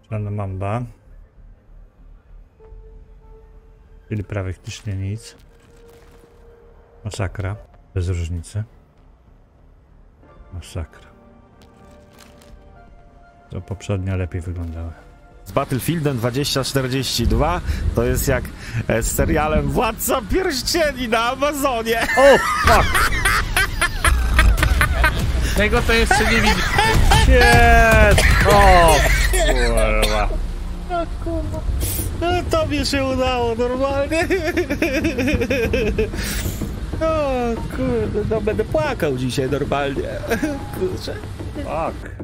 Czarna mamba. Czyli praktycznie nic. Masakra. Bez różnicy. Masakra. To poprzednio lepiej wyglądały. Z Battlefieldem 2042 to jest jak z serialem Władca Pierścieni na Amazonie. O, fuck! Tego to jeszcze nie widzę. Shit! O, kurwa. No, tobie się udało normalnie. O kurde, no będę płakał dzisiaj normalnie. Kurczę. Fuck.